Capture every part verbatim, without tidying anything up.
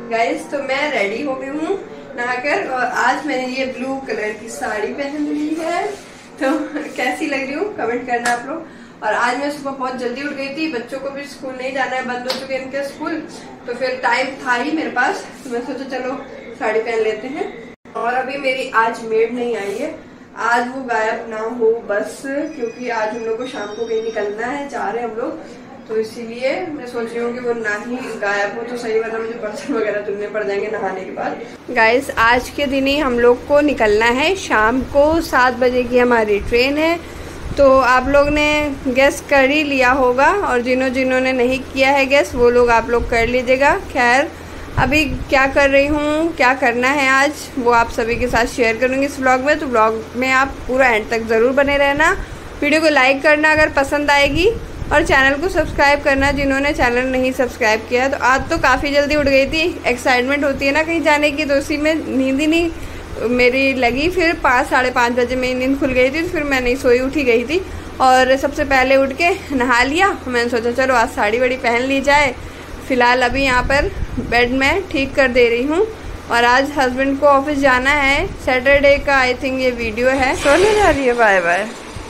Guys, तो मैं ready हो गई हूँ नहाकर और आज मैंने ये ब्लू कलर की साड़ी पहन ली है। तो कैसी लग रही हूँ कमेंट करना आप लोग। और आज मैं सुबह बहुत जल्दी उठ गई थी, बच्चों को भी स्कूल नहीं जाना है, बंद हो चुके हैं इनके स्कूल, तो फिर टाइम था ही मेरे पास, तो मैं सोचा चलो साड़ी पहन लेते हैं। और अभी मेरी आज मेड नहीं आई है, आज वो गायब ना हो बस, क्योंकि आज हम लोग को शाम को कहीं निकलना है, जा रहे हैं हम लोग, तो इसीलिए मैं सोच रही हूँ कि वो ना ही गायब हो तो सही, वरना मुझे बर्तन वगैरह धुलने पड़ जाएंगे नहाने के बाद। गाइस, आज के दिन ही हम लोग को निकलना है, शाम को सात बजे की हमारी ट्रेन है। तो आप लोग ने गेस कर ही लिया होगा, और जिन्हों जिन्होंने नहीं किया है गेस वो लोग आप लोग कर लीजिएगा। खैर, अभी क्या कर रही हूँ, क्या करना है आज, वो आप सभी के साथ शेयर करूँगी इस व्लॉग में। तो व्लॉग में आप पूरा एंड तक ज़रूर बने रहना, वीडियो को लाइक करना अगर पसंद आएगी, और चैनल को सब्सक्राइब करना जिन्होंने चैनल नहीं सब्सक्राइब किया। तो आज तो काफ़ी जल्दी उठ गई थी, एक्साइटमेंट होती है ना कहीं जाने की, तो उसी में नींद ही नहीं मेरी लगी। फिर पाँच साढ़े पाँच बजे मेरी नींद खुल गई थी, तो फिर मैं नहीं सोई, उठी गई थी। और सबसे पहले उठ के नहा लिया, मैंने सोचा चलो आज साड़ी वाड़ी पहन ली जाए। फ़िलहाल अभी यहाँ पर बेड में ठीक कर दे रही हूँ, और आज हस्बैंड को ऑफिस जाना है, सैटरडे का आई थिंक ये वीडियो है। सोने जा रही है, बाय बाय।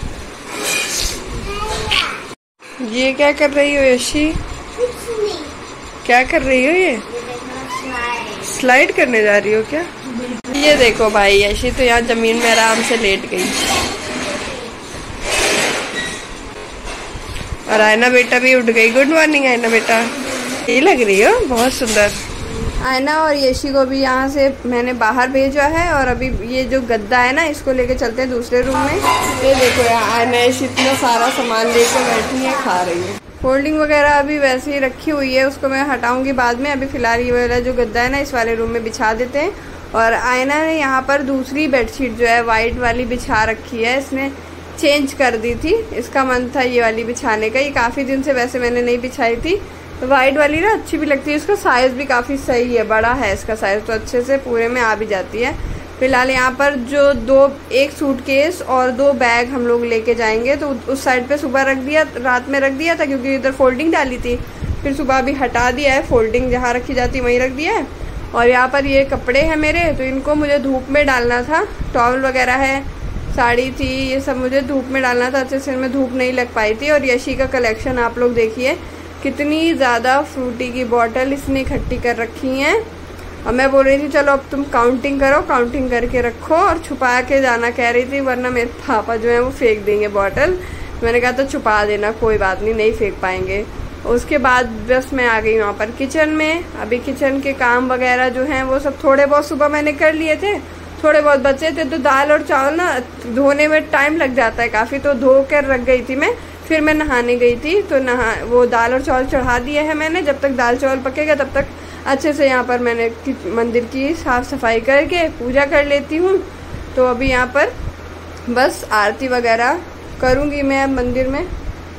ये क्या कर रही हो यशी? क्या कर रही हो? ये स्लाइड करने जा रही हो क्या? ये देखो भाई, यशी तो यहाँ जमीन में आराम से लेट गई, और आयना बेटा भी उठ गई। गुड मॉर्निंग आयना बेटा, ये लग रही हो बहुत सुंदर। आयना और यशी को भी यहाँ से मैंने बाहर भेजा है, और अभी ये जो गद्दा है ना, इसको लेके चलते हैं दूसरे रूम में। ये देखो यार, आयना यशी इतना सारा सामान लेकर बैठी है, खा रही है। फोल्डिंग वगैरह अभी वैसे ही रखी हुई है, उसको मैं हटाऊंगी बाद में। अभी फिलहाल ये वाला जो गद्दा है ना, इस वाले रूम में बिछा देते हैं। और आयना ने यहाँ पर दूसरी बेडशीट जो है वाइट वाली बिछा रखी है, इसने चेंज कर दी थी, इसका मन था ये वाली बिछाने का। ये काफ़ी दिन से वैसे मैंने नहीं बिछाई थी, तो वाइट वाली ना अच्छी भी लगती है, इसका साइज़ भी काफ़ी सही है, बड़ा है इसका साइज़, तो अच्छे से पूरे में आ भी जाती है। फिलहाल यहाँ पर जो दो एक सूटकेस और दो बैग हम लोग लेके जाएंगे, तो उस साइड पे सुबह रख दिया, रात में रख दिया था, क्योंकि इधर फोल्डिंग डाली थी, फिर सुबह अभी हटा दिया है, फोल्डिंग जहाँ रखी जाती वहीं रख दिया है। और यहाँ पर ये कपड़े हैं मेरे, तो इनको मुझे धूप में डालना था, टॉवल वगैरह है, साड़ी थी, ये सब मुझे धूप में डालना था, अच्छे से इनमें धूप नहीं लग पाई थी। और यशी का कलेक्शन आप लोग देखिए, कितनी ज़्यादा फ्रूटी की बॉटल इसने इकट्ठी कर रखी हैं। और मैं बोल रही थी चलो अब तुम काउंटिंग करो, काउंटिंग करके रखो, और छुपा के जाना कह रही थी, वरना मेरे पापा जो है वो फेंक देंगे बॉटल। मैंने कहा तो छुपा देना, कोई बात नहीं, नहीं फेंक पाएंगे। उसके बाद बस मैं आ गई वहाँ पर किचन में। अभी किचन के काम वगैरह जो हैं वो सब थोड़े बहुत सुबह मैंने कर लिए थे, थोड़े बहुत बचे थे। तो दाल और चावल ना धोने में टाइम लग जाता है काफ़ी, तो धो कर रख गई थी मैं। फिर मैं नहाने गई थी, तो नहा वो दाल और चावल चढ़ा दिए है मैंने। जब तक दाल चावल पकेगा तब तक अच्छे से यहाँ पर मैंने मंदिर की साफ़ सफाई करके पूजा कर लेती हूँ। तो अभी यहाँ पर बस आरती वगैरह करूँगी मैं अब मंदिर में।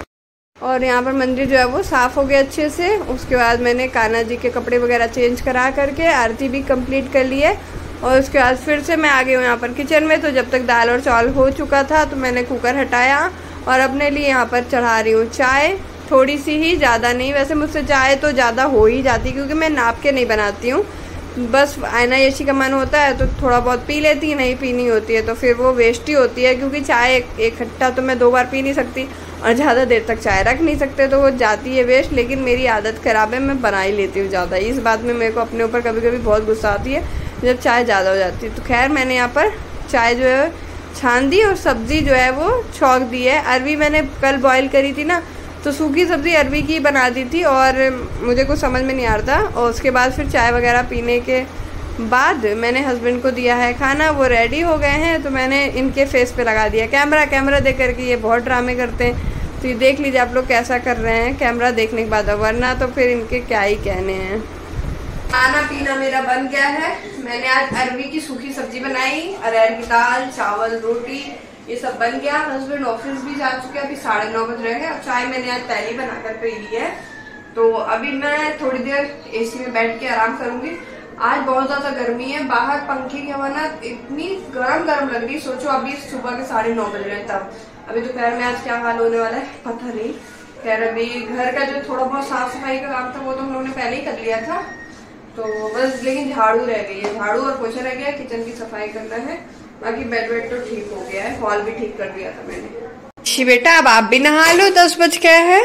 और यहाँ पर मंदिर जो है वो साफ़ हो गया अच्छे से। उसके बाद मैंने कान्हा जी के कपड़े वगैरह चेंज करा करके आरती भी कंप्लीट कर ली है। और उसके बाद फिर से मैं आ गई हूँ यहाँ पर किचन में। तो जब तक दाल और चावल हो चुका था तो मैंने कुकर हटाया, और अपने लिए यहाँ पर चढ़ा रही हूँ चाय, थोड़ी सी ही, ज़्यादा नहीं। वैसे मुझसे चाय तो ज़्यादा हो ही जाती, क्योंकि मैं नाप के नहीं बनाती हूँ, बस आयना यशी का मन होता है तो थोड़ा बहुत पी लेती, नहीं पीनी होती है तो फिर वो वेस्ट ही होती है, क्योंकि चाय एक खट्टा तो मैं दो बार पी नहीं सकती, और ज़्यादा देर तक चाय रख नहीं सकते, तो वो जाती है वेस्ट। लेकिन मेरी आदत ख़राब है, मैं बना ही लेती हूँ ज़्यादा। इस बात में मेरे को अपने ऊपर कभी कभी बहुत गुस्सा आती है जब चाय ज़्यादा हो जाती है। तो खैर, मैंने यहाँ पर चाय जो है छान दी, और सब्ज़ी जो है वो छौंक दी है। अरवी मैंने कल बॉईल करी थी ना, तो सूखी सब्ज़ी अरवी की बना दी थी, और मुझे कुछ समझ में नहीं आ रहा था। और उसके बाद फिर चाय वगैरह पीने के बाद मैंने हस्बैंड को दिया है खाना, वो रेडी हो गए हैं, तो मैंने इनके फेस पे लगा दिया कैमरा। कैमरा देख करके ये बहुत ड्रामे करते हैं, तो ये देख लीजिए आप लोग कैसा कर रहे हैं कैमरा देखने के बाद, वरना तो फिर इनके क्या ही कहने हैं। खाना पीना मेरा बन गया है। मैंने आज अरवी की सूखी सब्जी बनाई, अरहर की दाल, चावल, रोटी, ये सब बन गया। हस्बैंड ऑफिस भी जा चुके हैं, अभी साढ़े नौ बज रहे हैं, और चाय मैंने आज पहले बनाकर पी ली है। तो अभी मैं थोड़ी देर एसी में बैठ के आराम करूंगी। आज बहुत ज्यादा गर्मी है, बाहर पंखे की हवा ना इतनी गरम गरम लग रही, सोचो अभी सुबह के साढ़े नौ बज रहे हैं तब। अभी दोपहर में आज क्या हाल होने वाला है पता नहीं। खैर, अभी घर का जो थोड़ा बहुत साफ सफाई का काम था वो तो हम लोगों ने पहले ही कर लिया था, तो बस लेकिन झाड़ू रह गई है, झाड़ू और पोछा रह गया, किचन की सफाई करना है, बाकी बेड वेड तो ठीक हो गया है, हॉल भी ठीक कर दिया था मैंने। शी बेटा अब आप भी नहा लो, दस बज गए हैं।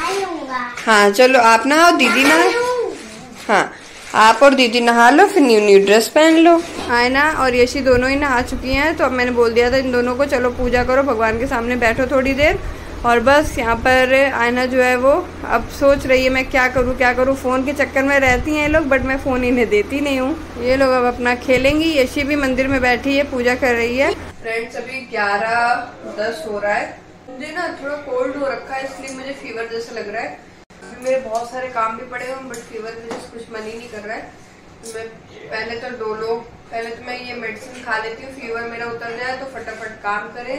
हाँ चलो आप नहाओ, दीदी नहा। हाँ आप और दीदी नहा लो, फिर न्यू न्यू ड्रेस पहन लो। आयना और यशी दोनों ही नहा चुकी हैं, तो अब मैंने बोल दिया था इन दोनों को चलो पूजा करो, भगवान के सामने बैठो थोड़ी देर। और बस यहाँ पर आयना जो है वो अब सोच रही है मैं क्या करूँ क्या करूँ, फ़ोन के चक्कर में रहती हैं ये लोग, बट मैं फ़ोन इन्हें देती नहीं हूँ। ये लोग अब अपना खेलेंगी। यशी भी मंदिर में बैठी है, पूजा कर रही है। फ्रेंड्स अभी ग्यारह दस हो रहा है, मुझे ना थोड़ा कोल्ड हो रखा है, इसलिए मुझे फीवर जैसा लग रहा है। मेरे बहुत सारे काम भी पड़े हुए, बट फीवर की वजह से कुछ मन ही नहीं कर रहा है। तो मैं पहले तो डोलो पहले तो मैं ये मेडिसिन खा लेती हूँ, फीवर मेरा उतर जाए तो फटाफट काम करे।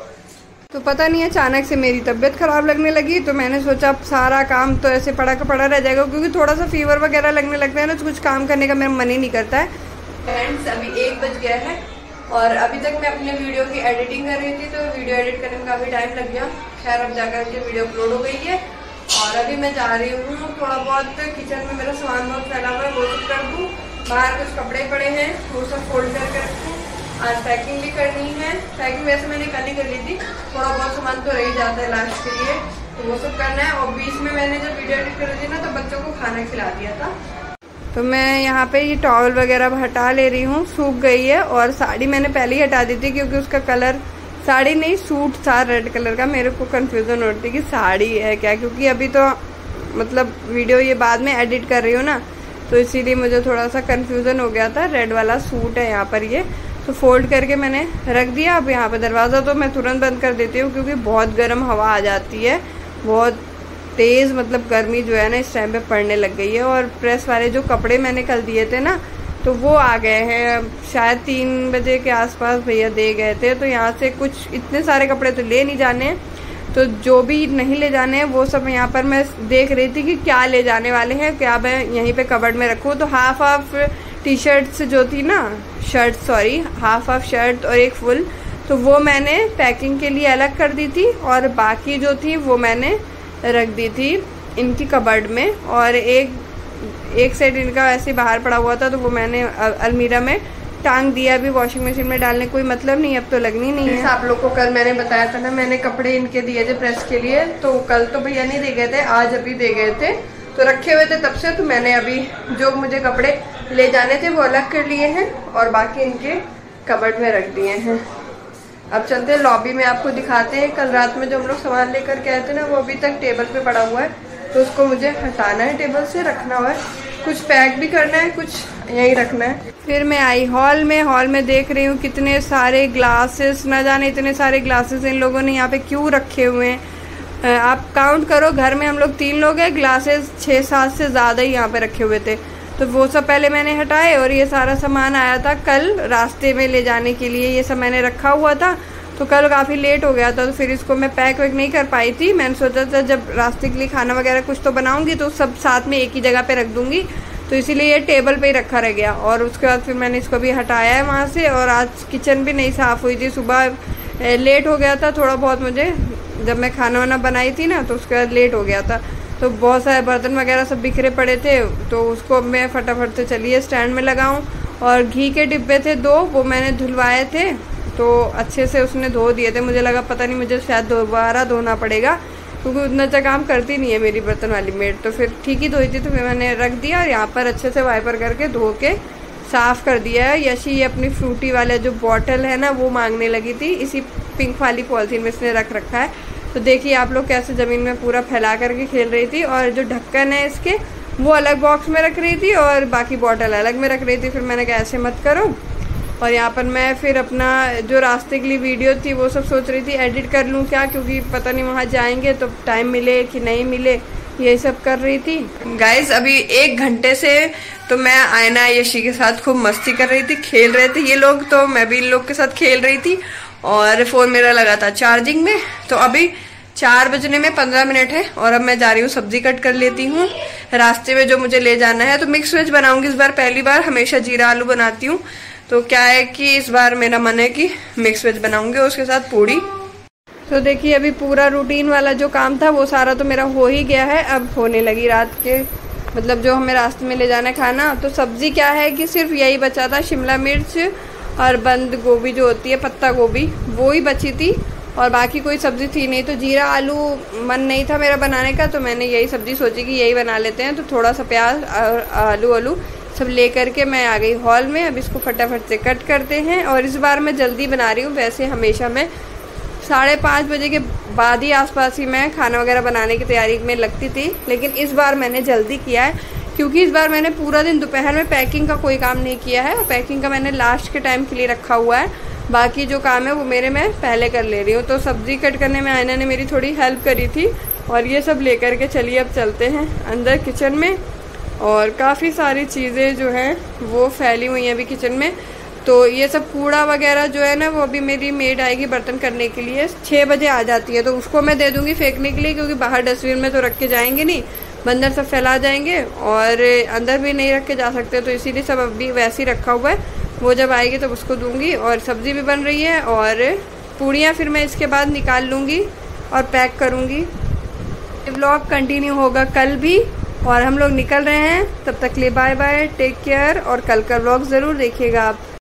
तो पता नहीं अचानक से मेरी तबीयत खराब लगने लगी, तो मैंने सोचा अब सारा काम तो ऐसे पड़ा का पड़ा रह जाएगा, क्योंकि थोड़ा सा फीवर वगैरह लगने लगता है ना, तो कुछ काम करने का मेरा मन ही नहीं करता है। फ्रेंड्स अभी एक बज गया है और अभी तक मैं अपने वीडियो की एडिटिंग कर रही थी, तो वीडियो एडिट करने में काफ़ी टाइम लग गया। खैर अब जाकर के वीडियो अपलोड हो गई है और अभी मैं जा रही हूँ थोड़ा बहुत किचन में मेरा सामान बहुत फैला हुआ है वो सब कर दूँ, बाहर कुछ कपड़े पड़े हैं वो सब फोल्ड करके रखूँ। आज पैकिंग भी करनी है, पैकिंग वैसे मैंने कल ही कर ली थी, थोड़ा बहुत सामान तो रह ही जाता है लास्ट के लिए, तो वो सब करना है। और बीच में मैंने जब वीडियो एडिट कर रही थी ना, तो बच्चों को खाना खिला दिया था। तो मैं यहाँ पे ये टॉवल वगैरह हटा ले रही हूँ, सूख गई है। और साड़ी मैंने पहले ही हटा दी थी, क्योंकि उसका कलर साड़ी नहीं सूट था रेड कलर का। मेरे को कंफ्यूजन हो रही थी कि साड़ी है क्या, क्योंकि अभी तो मतलब वीडियो ये बाद में एडिट कर रही हूँ ना, तो इसीलिए मुझे थोड़ा सा कंफ्यूजन हो गया था। रेड वाला सूट है यहाँ पर ये, तो फोल्ड करके मैंने रख दिया। अब यहाँ पे दरवाज़ा तो मैं तुरंत बंद कर देती हूँ, क्योंकि बहुत गर्म हवा आ जाती है, बहुत तेज़ मतलब गर्मी जो है ना इस टाइम पे पड़ने लग गई है। और प्रेस वाले जो कपड़े मैंने कल दिए थे ना, तो वो आ गए हैं, शायद तीन बजे के आसपास भैया दे गए थे। तो यहाँ से कुछ इतने सारे कपड़े तो ले नहीं जाने, तो जो भी नहीं ले जाने हैं वो सब यहाँ पर मैं देख रही थी कि क्या ले जाने वाले हैं, क्या मैं यहीं पे कबर्ड में रखूँ। तो हाफ हाफ टी शर्ट्स जो थी ना, shirt sorry half half shirt और एक फुल, तो वो मैंने पैकिंग के लिए अलग कर दी थी, और बाकी जो थी वो मैंने रख दी थी इनकी कबर्ड में। और एक एक सेट इनका ऐसे बाहर पड़ा हुआ था, तो वो मैंने अलमीरा में टांग दिया। अभी वॉशिंग मशीन में डालने कोई मतलब नहीं, अब तो लगनी नहीं है। आप लोग को कल मैंने बताया था ना, मैंने कपड़े इनके दिए थे प्रेस के लिए, तो कल तो भैया नहीं दे गए थे, आज अभी दे गए थे, तो रखे हुए थे तब से। तो मैंने अभी जो मुझे कपड़े ले जाने थे वो अलग कर लिए हैं, और बाकी इनके कबर्ड में रख दिए हैं। अब चलते हैं लॉबी में, आपको दिखाते हैं। कल रात में जो हम लोग सामान लेकर के आए थे ना, वो अभी तक टेबल पे पड़ा हुआ है, तो उसको मुझे हटाना है टेबल से, रखना हुआ है, कुछ पैक भी करना है, कुछ यहीं रखना है। फिर मैं आई हॉल में, हॉल में देख रही हूँ कितने सारे ग्लासेस, न जाने इतने सारे ग्लासेस इन लोगों ने यहाँ पे क्यों रखे हुए हैं। आप काउंट करो, घर में हम लोग तीन लोग हैं, ग्लासेस छः सात से ज़्यादा ही यहाँ पे रखे हुए थे। तो वो सब पहले मैंने हटाए, और ये सारा सामान आया था कल रास्ते में ले जाने के लिए, ये सब मैंने रखा हुआ था। तो कल काफ़ी लेट हो गया था, तो फिर इसको मैं पैक वैक नहीं कर पाई थी। मैंने सोचा था जब रास्ते के लिए खाना वगैरह कुछ तो बनाऊंगी, तो सब साथ में एक ही जगह पे रख दूंगी, तो इसीलिए ये टेबल पे ही रखा रह गया। और उसके बाद फिर मैंने इसको भी हटाया है वहाँ से। और आज किचन भी नहीं साफ़ हुई थी, सुबह लेट हो गया था थोड़ा बहुत मुझे, जब मैं खाना वाना बनाई थी ना, तो उसके बाद लेट हो गया था, तो बहुत सारे बर्तन वगैरह सब बिखरे पड़े थे। तो उसको मैं फटाफट से चलिए स्टैंड में लगाऊं। और घी के डिब्बे थे दो, वो मैंने धुलवाए थे, तो अच्छे से उसने धो दिए थे। मुझे लगा पता नहीं मुझे शायद दोबारा धोना पड़ेगा, क्योंकि उतना अच्छा काम करती नहीं है मेरी बर्तन वाली मेड। तो फिर ठीक ही धोई थी, तो फिर मैंने रख दिया, और यहाँ पर अच्छे से वाइपर करके धो के साफ़ कर दिया है। यशी ये अपनी फ्रूटी वाला जो बॉटल है ना, वो मांगने लगी थी, इसी पिंक वाली पॉलिथीन में इसने रख रखा है। तो देखिए आप लोग कैसे ज़मीन में पूरा फैला करके खेल रही थी। और जो ढक्कन है इसके, वो अलग बॉक्स में रख रही थी, और बाकी बॉटल अलग में रख रही थी। फिर मैंने कहा ऐसे मत करो। और यहाँ पर मैं फिर अपना जो रास्ते के लिए वीडियो थी वो सब सोच रही थी एडिट कर लूँ क्या, क्योंकि पता नहीं वहाँ जाएंगे तो टाइम मिले कि नहीं मिले, यही सब कर रही थी। गाइज अभी एक घंटे से तो मैं आयना यशी के साथ खूब मस्ती कर रही थी, खेल रहे थे ये लोग, तो मैं भी इन लोग के साथ खेल रही थी। और फ़ोन मेरा लगा था चार्जिंग में। तो अभी चार बजने में पंद्रह मिनट है, और अब मैं जा रही हूँ सब्जी कट कर लेती हूँ। रास्ते में जो मुझे ले जाना है, तो मिक्स वेज बनाऊंगी इस बार, पहली बार। हमेशा जीरा आलू बनाती हूँ, तो क्या है कि इस बार मेरा मन है कि मिक्स वेज बनाऊंगी, उसके साथ पूड़ी। तो देखिए अभी पूरा रूटीन वाला जो काम था वो सारा तो मेरा हो ही गया है। अब होने लगी रात के मतलब जो हमें रास्ते में ले जाना है खाना। तो सब्ज़ी क्या है कि सिर्फ यही बचा था, शिमला मिर्च और बंद गोभी जो होती है, पत्ता गोभी, वो ही बची थी और बाकी कोई सब्ज़ी थी नहीं। तो जीरा आलू मन नहीं था मेरा बनाने का, तो मैंने यही सब्ज़ी सोची कि यही बना लेते हैं। तो थोड़ा सा प्याज और आलू आलू सब ले करके मैं आ गई हॉल में। अब इसको फटाफट से कट करते हैं। और इस बार मैं जल्दी बना रही हूँ, वैसे हमेशा मैं साढ़े पाँच बजे के बाद ही आसपास ही मैं खाना वगैरह बनाने की तैयारी में लगती थी, लेकिन इस बार मैंने जल्दी किया है क्योंकि इस बार मैंने पूरा दिन दोपहर में पैकिंग का कोई काम नहीं किया है। पैकिंग का मैंने लास्ट के टाइम के लिए रखा हुआ है, बाकी जो काम है वो मेरे मैं पहले कर ले रही हूँ। तो सब्ज़ी कट करने में आयना ने मेरी थोड़ी हेल्प करी थी और ये सब ले करके चलिए अब चलते हैं अंदर किचन में। और काफ़ी सारी चीज़ें जो हैं वो फैली हुई हैं अभी किचन में। तो ये सब कूड़ा वगैरह जो है ना, वो अभी मेरी मेड आएगी बर्तन करने के लिए, छः बजे आ जाती है, तो उसको मैं दे दूँगी फेंकने के लिए, क्योंकि बाहर डस्टबिन में तो रख के जाएंगे नहीं, बंदर सब फैला जाएंगे और अंदर भी नहीं रख के जा सकते। तो इसीलिए सब अभी वैसे ही रखा हुआ है, वो जब आएगी तब उसको दूंगी। और सब्ज़ी भी बन रही है और पूड़ियाँ फिर मैं इसके बाद निकाल लूँगी और पैक करूँगी। व्लॉग कंटिन्यू होगा कल भी और हम लोग निकल रहे हैं, तब तक लिए बाय बाय, टेक केयर और कल का व्लॉग ज़रूर देखिएगा आप।